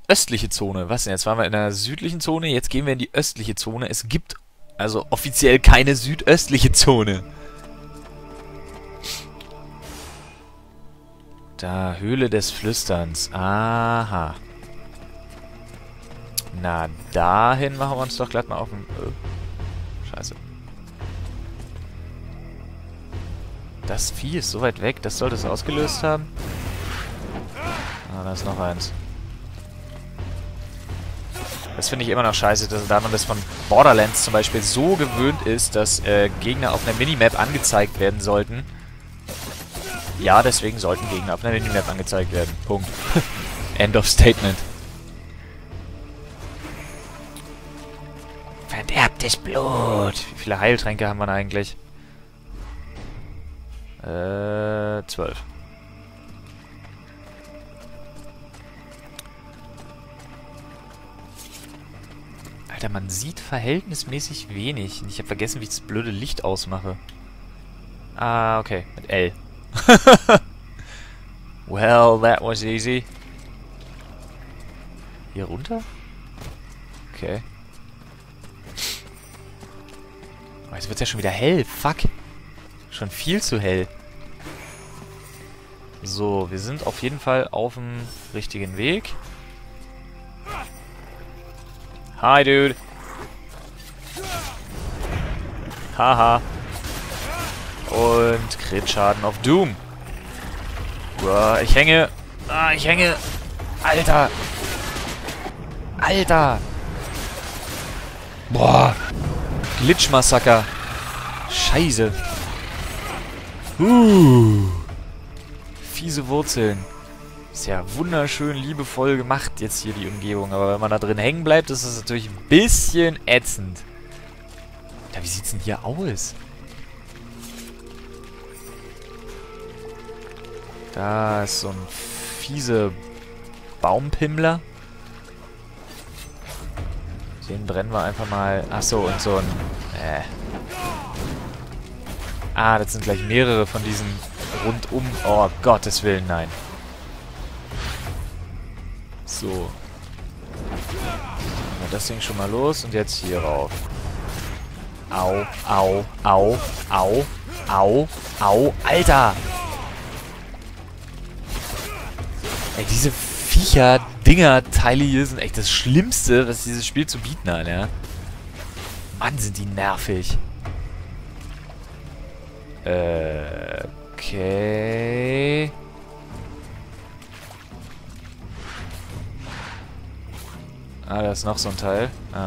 östliche Zone. Was denn? Jetzt waren wir in der südlichen Zone, jetzt gehen wir in die östliche Zone. Es gibt also offiziell keine südöstliche Zone. Da, Höhle des Flüsterns. Aha. Na, dahin machen wir uns doch glatt mal auf den... Scheiße. Das Vieh ist so weit weg, das sollte es ausgelöst haben. Ah, da ist noch eins. Das finde ich immer noch scheiße, da man das von Borderlands zum Beispiel so gewöhnt ist, dass Gegner auf einer Minimap angezeigt werden sollten. Ja, deswegen sollten Gegner auf einer Minimap angezeigt werden. Punkt. End of Statement. Verderbtes Blut. Wie viele Heiltränke haben wir denn eigentlich? 12. Alter, man sieht verhältnismäßig wenig. Ich habe vergessen, wie ich das blöde Licht ausmache. Ah, okay. Mit L. Well, that was easy. Hier runter? Okay. Oh, jetzt wird's ja schon wieder hell. Fuck. Schon viel zu hell. So, wir sind auf jeden Fall auf dem richtigen Weg. Hi, Dude. Haha. Und Crit-Schaden auf Doom. Uah, ich hänge. Ah, ich hänge. Alter. Alter. Boah. Glitch-Massaker. Scheiße. Fiese Wurzeln. Ist ja wunderschön liebevoll gemacht jetzt hier die Umgebung. Aber wenn man da drin hängen bleibt, ist das natürlich ein bisschen ätzend. Ja, wie sieht's denn hier aus? Da ist so ein fiese Baumpimmler. Den brennen wir einfach mal. Achso, und so ein... Ah, das sind gleich mehrere von diesen rundum... Oh, Gottes Willen, nein. So. Machen wir das Ding schon mal los und jetzt hier rauf. Au, au, au, au, au, au. Alter! Ey, diese Viecher, Dinger, Teile hier sind echt das Schlimmste, was dieses Spiel zu bieten hat, ja. Mann, sind die nervig. Okay. Ah, da ist noch so ein Teil. Ah.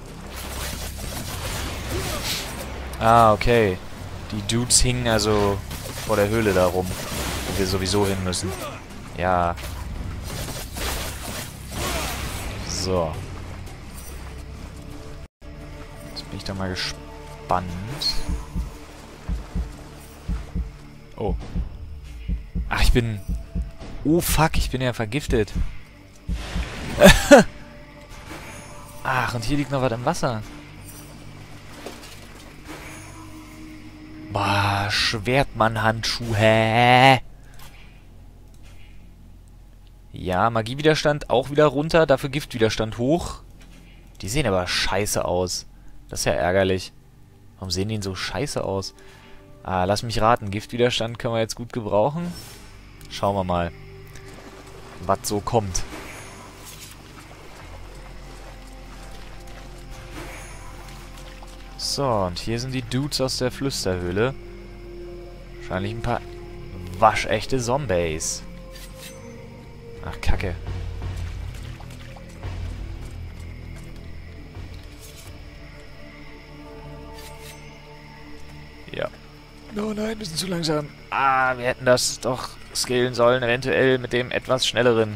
Ah, okay. Die Dudes hingen also vor der Höhle da rum, wo wir sowieso hin müssen. Ja. So. Jetzt bin ich da mal gespannt. Oh. Ach, ich bin... Oh, fuck, ich bin ja vergiftet. Ach, und hier liegt noch was im Wasser. Boah, Schwertmann-Handschuh, hä? Ja, Magiewiderstand auch wieder runter, dafür Giftwiderstand hoch. Die sehen aber scheiße aus. Das ist ja ärgerlich. Warum sehen die denn so scheiße aus? Ah, lass mich raten, Giftwiderstand können wir jetzt gut gebrauchen. Schauen wir mal, was so kommt. So, und hier sind die Dudes aus der Flüsterhöhle. Wahrscheinlich ein paar waschechte Zombies. Ach, Kacke. Ja. Oh nein, wir sind zu langsam. Ah, wir hätten das doch skillen sollen, eventuell mit dem etwas schnelleren.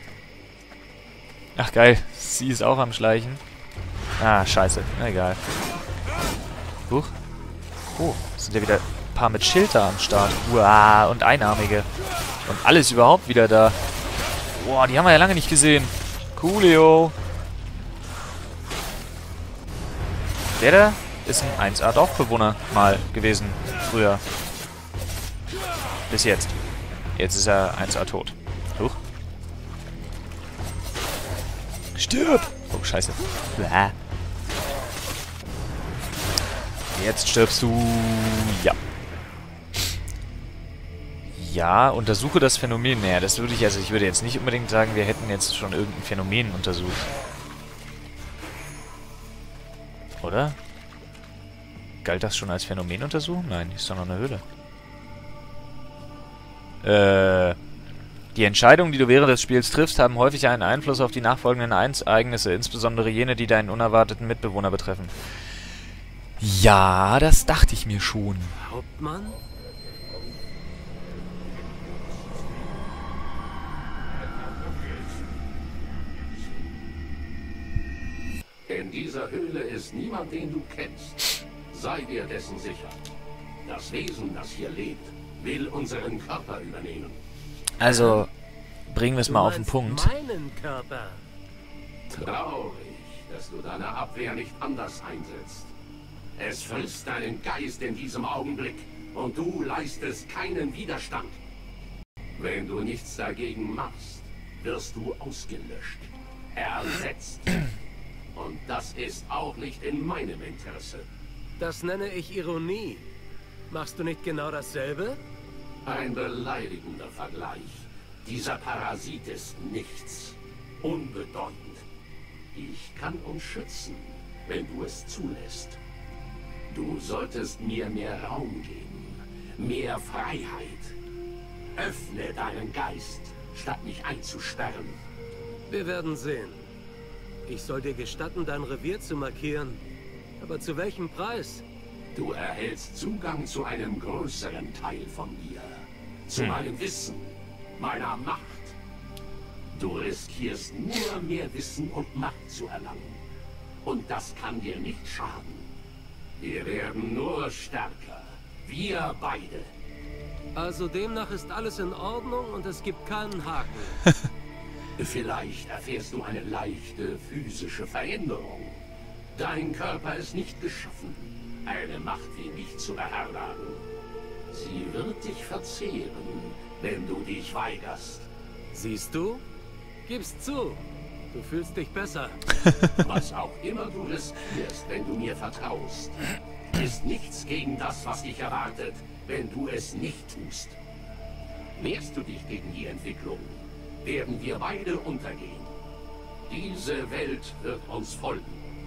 Ach, geil. Sie ist auch am Schleichen. Ah, scheiße. Na, egal. Huch. Oh, sind ja wieder ein paar mit Schild da am Start. Uah, und Einarmige. Und alles überhaupt wieder da. Boah, die haben wir ja lange nicht gesehen. Coolio. Der da ist ein 1A-Dorfbewohner mal gewesen. Früher. Bis jetzt. Jetzt ist er 1A tot. Huch. Stirb! Oh, scheiße. Bäh. Jetzt stirbst du. Ja. Ja, untersuche das Phänomen. Naja, das würde ich, also ich würde jetzt nicht unbedingt sagen, wir hätten jetzt schon irgendein Phänomen untersucht. Oder? Galt das schon als Phänomenuntersuchung? Nein, ist doch noch eine Höhle. Die Entscheidungen, die du während des Spiels triffst, haben häufig einen Einfluss auf die nachfolgenden Ereignisse, insbesondere jene, die deinen unerwarteten Mitbewohner betreffen. Ja, das dachte ich mir schon. Hauptmann? In dieser Höhle ist niemand, den du kennst. Sei dir dessen sicher. Das Wesen, das hier lebt, will unseren Körper übernehmen. Also, bringen wir es mal auf den Punkt. Meinen Körper. Traurig, dass du deine Abwehr nicht anders einsetzt. Es frisst deinen Geist in diesem Augenblick und du leistest keinen Widerstand. Wenn du nichts dagegen machst, wirst du ausgelöscht, ersetzt. Und das ist auch nicht in meinem Interesse. Das nenne ich Ironie. Machst du nicht genau dasselbe? Ein beleidigender Vergleich. Dieser Parasit ist nichts. Unbedeutend. Ich kann uns schützen, wenn du es zulässt. Du solltest mir mehr Raum geben. Mehr Freiheit. Öffne deinen Geist, statt mich einzusperren. Wir werden sehen. Ich soll dir gestatten, dein Revier zu markieren. Aber zu welchem Preis? Du erhältst Zugang zu einem größeren Teil von mir. Zu meinem Wissen, meiner Macht. Du riskierst nur mehr Wissen und Macht zu erlangen. Und das kann dir nicht schaden. Wir werden nur stärker. Wir beide. Also demnach ist alles in Ordnung und es gibt keinen Haken. Vielleicht erfährst du eine leichte physische Veränderung. Dein Körper ist nicht geschaffen, eine Macht wie mich zu beherbergen. Sie wird dich verzehren, wenn du dich weigerst. Siehst du? Gib's zu. Du fühlst dich besser. Was auch immer du riskierst, wenn du mir vertraust, ist nichts gegen das, was dich erwartet, wenn du es nicht tust. Wehrst du dich gegen die Entwicklung, werden wir beide untergehen. Diese Welt wird uns folgen.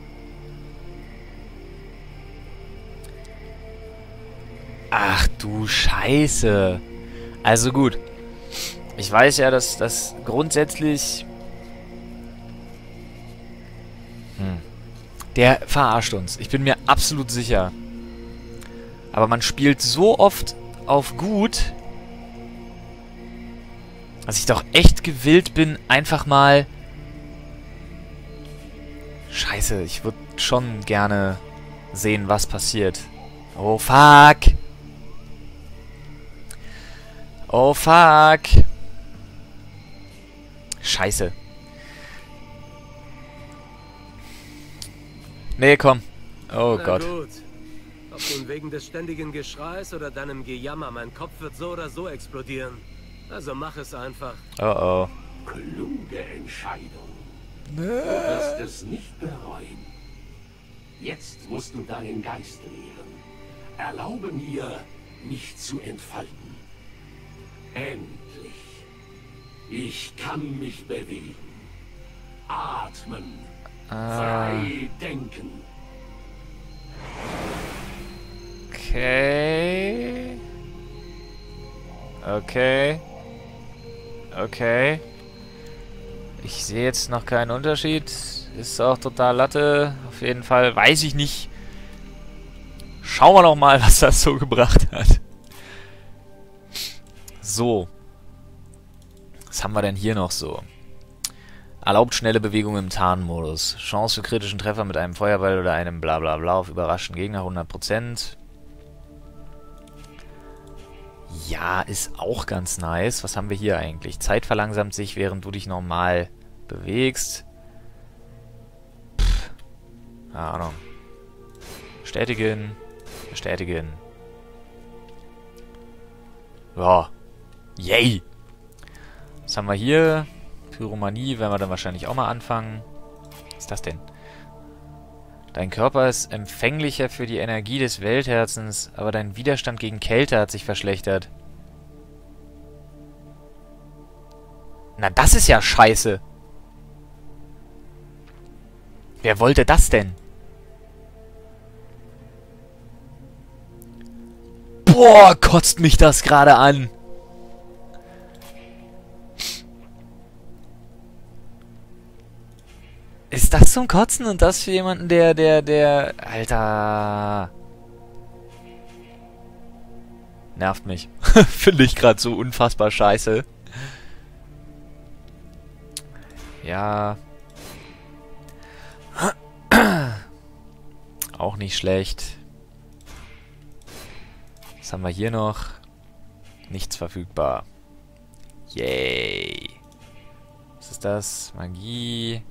Ach du Scheiße. Also gut. Ich weiß ja, dass das grundsätzlich... Der verarscht uns. Ich bin mir absolut sicher. Aber man spielt so oft auf gut, dass ich doch echt gewillt bin, einfach mal... Scheiße, ich würde schon gerne sehen, was passiert. Oh, fuck. Oh, fuck. Scheiße. Nee, komm. Oh Na Gott. gut. Ob nun wegen des ständigen Geschreis oder deinem Gejammer, mein Kopf wird so oder so explodieren. Also mach es einfach. Oh oh. Kluge Entscheidung. Du wirst es nicht bereuen. Jetzt musst du deinen Geist lehren. Erlaube mir, mich zu entfalten. Endlich. Ich kann mich bewegen. Atmen. Frei denken. Okay. Okay. Okay. Ich sehe jetzt noch keinen Unterschied. Ist auch total Latte. Auf jeden Fall. Weiß ich nicht. Schauen wir noch mal, was das so gebracht hat. So. Was haben wir denn hier noch so? Erlaubt schnelle Bewegung im Tarnmodus. Chance für kritischen Treffer mit einem Feuerball oder einem Blablabla auf überraschten Gegner 100%. Ja, ist auch ganz nice. Was haben wir hier eigentlich? Zeit verlangsamt sich, während du dich normal bewegst. Keine Ahnung. Bestätigen. Bestätigen. Ja. Yay. Was haben wir hier? Pyromanie werden wir dann wahrscheinlich auch mal anfangen. Was ist das denn? Dein Körper ist empfänglicher für die Energie des Weltherzens, aber dein Widerstand gegen Kälte hat sich verschlechtert. Na, das ist ja scheiße. Wer wollte das denn? Boah, kotzt mich das gerade an. Ist das zum Kotzen und das für jemanden, der... Alter. Nervt mich. Finde ich gerade so unfassbar scheiße. Ja. Auch nicht schlecht. Was haben wir hier noch? Nichts verfügbar. Yay. Was ist das? Magie.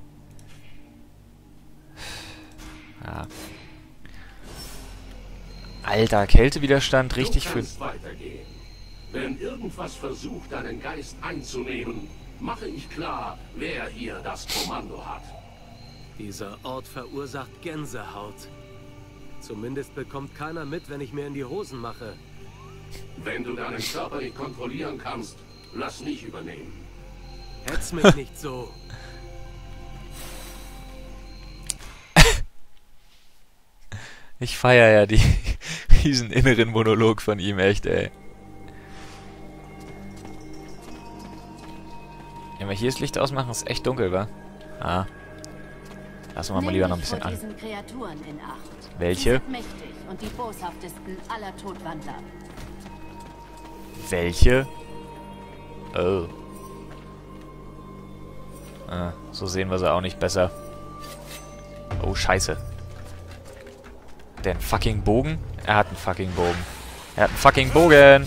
Ja. Alter, Kältewiderstand richtig für... Weitergehen. Wenn irgendwas versucht, deinen Geist einzunehmen, mache ich klar, wer hier das Kommando hat. Dieser Ort verursacht Gänsehaut. Zumindest bekommt keiner mit, wenn ich mir in die Hosen mache. Wenn du deinen Körper nicht kontrollieren kannst, lass mich übernehmen. Hetz mich nicht so. Ich feiere ja diesen inneren Monolog von ihm, echt, ey. Wenn wir hier das Licht ausmachen, ist echt dunkel, wa? Ah. Lassen wir mal lieber noch ein bisschen an. Welche? Mächtig und die boshaftesten aller Todwandler. Welche? Oh. Ah, so sehen wir sie auch nicht besser. Oh, scheiße. Hat der einen fucking Bogen? Er hat einen fucking Bogen. Er hat einen fucking Bogen!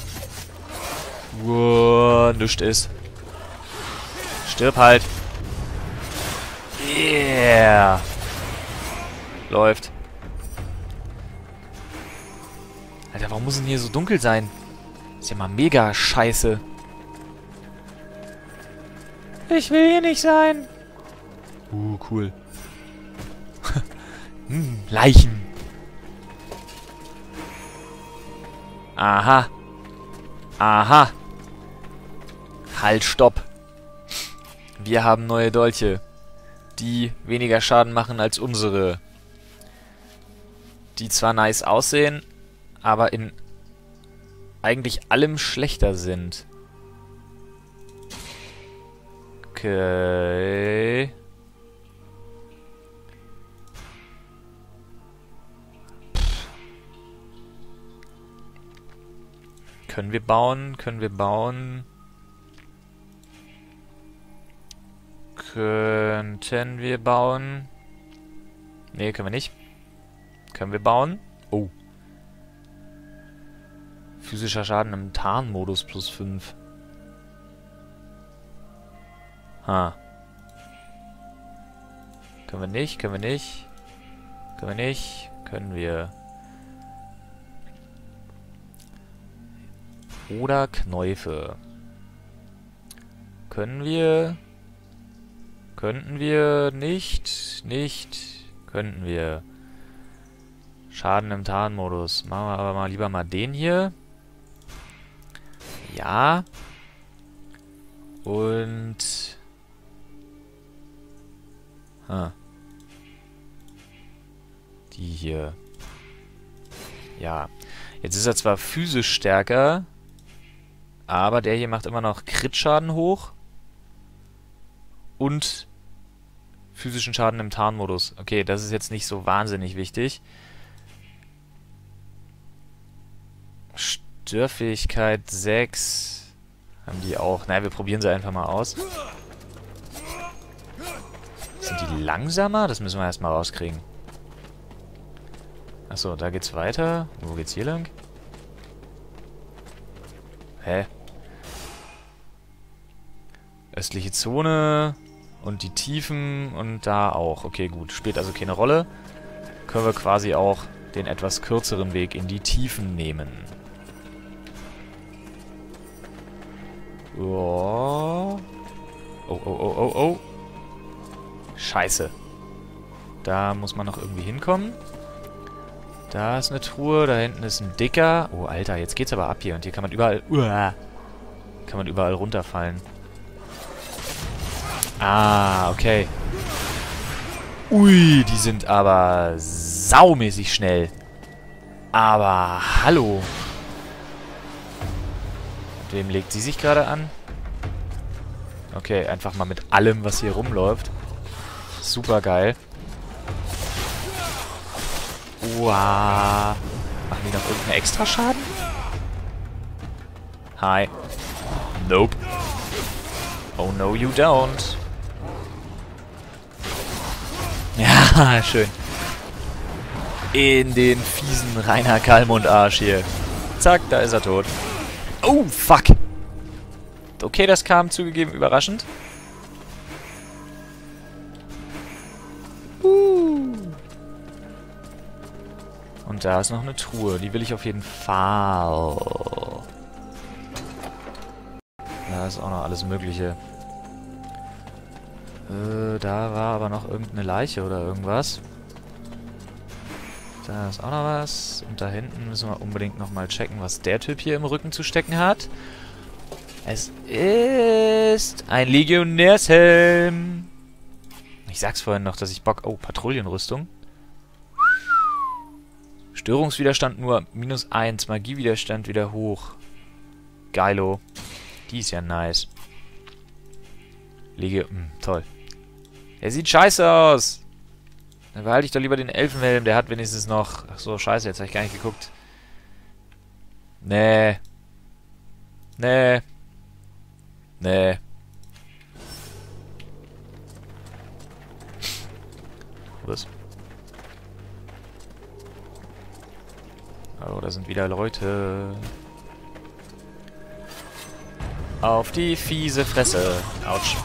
Wow, nichts ist. Stirb halt. Yeah. Läuft. Alter, warum muss denn hier so dunkel sein? Ist ja mal mega scheiße. Ich will hier nicht sein. Cool. Leichen. Aha. Aha. Halt, stopp. Wir haben neue Dolche, die weniger Schaden machen als unsere. Die zwar nice aussehen, aber in eigentlich allem schlechter sind. Okay. Können wir bauen? Können wir bauen? Könnten wir bauen? Nee, können wir nicht. Können wir bauen? Oh. Physischer Schaden im Tarnmodus plus 5. Ha. Können wir nicht, können wir nicht. Können wir nicht. Können wir. Oder Knäufe. Können wir. Könnten wir nicht. Nicht. Könnten wir. Schaden im Tarnmodus. Machen wir aber mal lieber mal den hier. Ja. Und... Die hier. Ja. Jetzt ist er zwar physisch stärker, aber der hier macht immer noch Crit-Schaden hoch. Und physischen Schaden im Tarnmodus. Okay, das ist jetzt nicht so wahnsinnig wichtig. Störfähigkeit 6. Haben die auch. Naja, wir probieren sie einfach mal aus. Sind die langsamer? Das müssen wir erstmal rauskriegen. Achso, da geht's weiter. Wo geht's hier lang? Hä? Östliche Zone und die Tiefen und da auch. Okay, gut. Spielt also keine Rolle. Können wir quasi auch den etwas kürzeren Weg in die Tiefen nehmen. Oh. Oh, oh, oh, oh, oh. Scheiße. Da muss man noch irgendwie hinkommen. Da ist eine Truhe, da hinten ist ein dicker. Oh, Alter, jetzt geht's aber ab hier. Und hier kann man überall... kann man überall runterfallen. Ah, okay. Ui, die sind aber saumäßig schnell. Aber hallo. Mit wem legt sie sich gerade an? Okay, einfach mal mit allem, was hier rumläuft. Super geil. Uah. Machen die noch irgendeinen Extraschaden? Hi. Nope. Oh no, you don't. Ja, schön. In den fiesen Rainer Kallmund-Arsch hier. Zack, da ist er tot. Oh, fuck. Okay, das kam zugegeben überraschend. Und da ist noch eine Truhe. Die will ich auf jeden Fall. Da ist auch noch alles Mögliche. Da war aber noch irgendeine Leiche oder irgendwas. Da ist auch noch was. Und da hinten müssen wir unbedingt nochmal checken, was der Typ hier im Rücken zu stecken hat. Es ist ein Legionärshelm. Ich sag's vorhin noch, dass ich Bock... Oh, Patrouillenrüstung. Störungswiderstand nur -1. Magiewiderstand wieder hoch. Geilo. Die ist ja nice. Toll. Der sieht scheiße aus. Dann behalte ich doch lieber den Elfenhelm. Der hat wenigstens noch... Ach so, scheiße, jetzt habe ich gar nicht geguckt. Nee. Nee. Nee. Was? Oh, da sind wieder Leute. Auf die fiese Fresse. Autsch.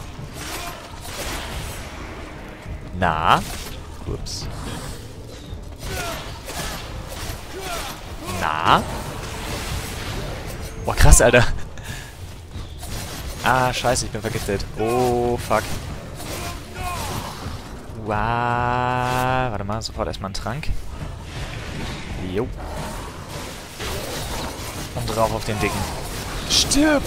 Na? Ups. Na? Boah, krass, Alter. Ah, scheiße, ich bin vergiftet. Oh, fuck. Wow. Warte mal, sofort erstmal einen Trank. Jo. Und drauf auf den Dicken. Stirb!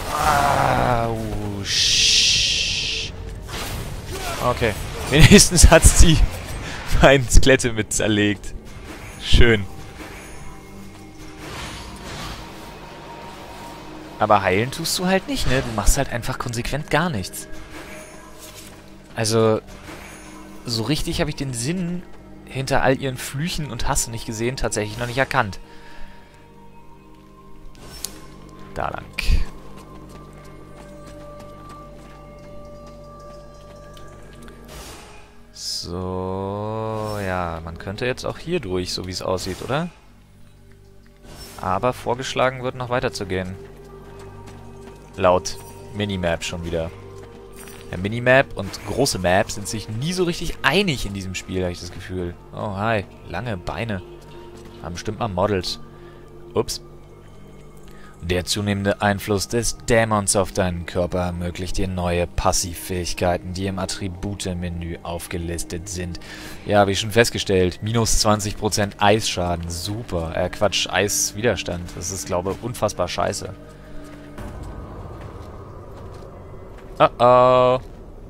Okay. Wenigstens hat's die feinen Skelette mit zerlegt. Schön. Aber heilen tust du halt nicht, ne? Du machst halt einfach konsequent gar nichts. Also, so richtig habe ich den Sinn hinter all ihren Flüchen und Hass nicht gesehen, tatsächlich noch nicht erkannt. Da lang. So, ja, man könnte jetzt auch hier durch, so wie es aussieht, oder? Aber vorgeschlagen wird, noch weiter zu gehen. Laut Minimap schon wieder. Ja, Minimap und große Map sind sich nie so richtig einig in diesem Spiel, habe ich das Gefühl. Oh, hi. Lange Beine. Haben bestimmt mal Models. Ups. Der zunehmende Einfluss des Dämons auf deinen Körper ermöglicht dir neue Passivfähigkeiten, die im Attribute-Menü aufgelistet sind. Ja, habe ich schon festgestellt. Minus 20% Eisschaden. Super. Quatsch, Eiswiderstand. Das ist, glaube ich, unfassbar scheiße. Oh oh.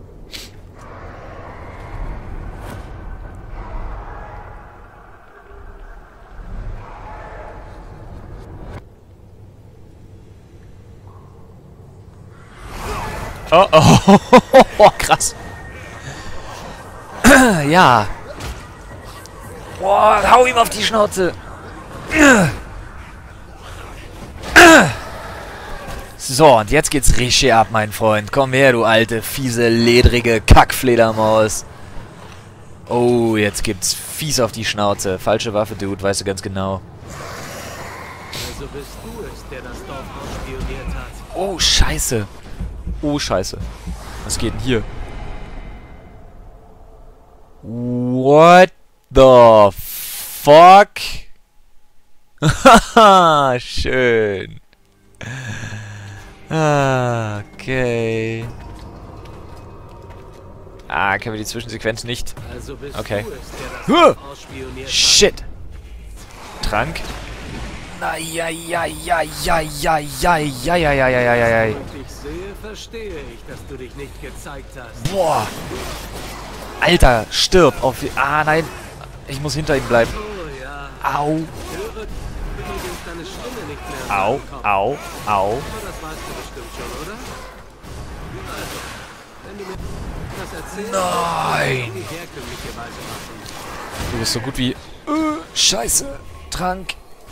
Oh oh. Oh, krass. Ja. Boah, hau ihm auf die Schnauze. So, und jetzt geht's richtig ab, mein Freund. Komm her, du alte, fiese, ledrige Kackfledermaus. Oh, jetzt gibt's fies auf die Schnauze. Falsche Waffe, Dude, weißt du ganz genau. Also bist du es, der das Dorf ausspioniert hat. Oh, scheiße. Oh, scheiße. Was geht denn hier? What the fuck? Haha, schön. Ah, okay. Ah, können wir die Zwischensequenz nicht? Also bist Okay. du es, der das Huh! ausspioniert hat. Shit! Trank. Eieieiei. Und ich sehe, verstehe ich, dass du dich nicht gezeigt hast. Boah! Alter, stirb! Auf die... Ah, nein! Ich muss hinter ihm bleiben. Oh ja, Au! höre übrigens deine Stimme nicht mehr. in Au! meinem Kopf. Au! Au! Aber das weißt du bestimmt schon, oder? Also, wenn du mir das erzählst, Nein! die herkömmliche Weise machen. Du bist so gut wie... Scheiße! Trank!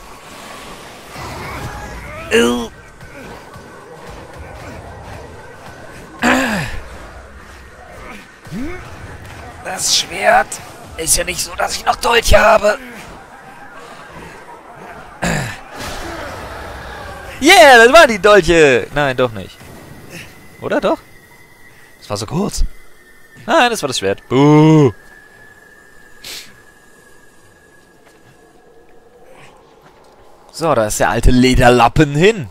Das Schwert ist ja nicht so, dass ich noch Dolche habe. Yeah, das waren die Dolche. Nein, doch nicht. Oder doch? Das war so kurz. Nein, das war das Schwert. Buh. So, da ist der alte Lederlappen hin.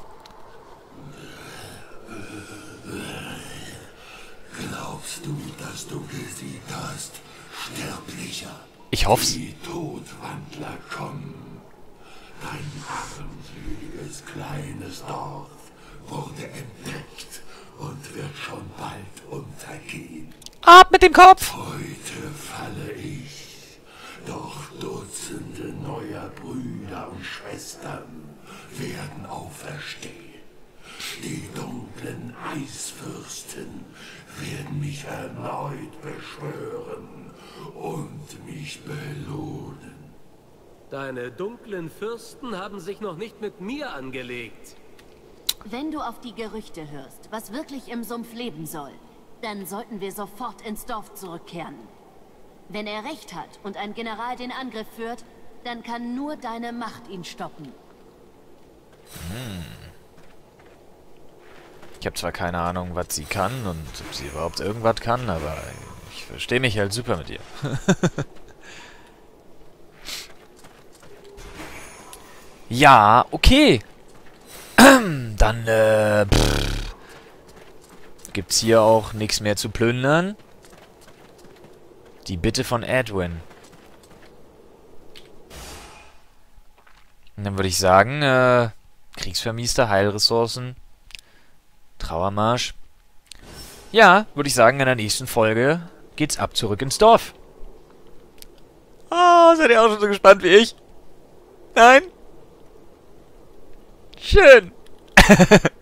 Glaubst du, dass du gesiegt hast, Sterblicher? Ich hoff's. Die Todwandler kommen. Dein armseliges kleines Dorf wurde entdeckt und wird schon bald untergehen. Ab mit dem Kopf! Heute falle ich, doch Dutzende neuer Brüder und Schwestern werden auferstehen. Die dunklen Eisfürsten werden mich erneut beschwören und mich belohnen. Deine dunklen Fürsten haben sich noch nicht mit mir angelegt. Wenn du auf die Gerüchte hörst, was wirklich im Sumpf leben soll, dann sollten wir sofort ins Dorf zurückkehren. Wenn er recht hat und ein General den Angriff führt, dann kann nur deine Macht ihn stoppen. Ich habe zwar keine Ahnung, was sie kann und ob sie überhaupt irgendwas kann, aber ich verstehe mich halt super mit ihr. Ja, okay. Dann, gibt's hier auch nichts mehr zu plündern. Die Bitte von Edwin. Und dann würde ich sagen, Kriegsvermiester, Heilressourcen, Trauermarsch. Ja, würde ich sagen, in der nächsten Folge geht's ab zurück ins Dorf. Oh, seid ihr auch schon so gespannt wie ich? Nein? Schön.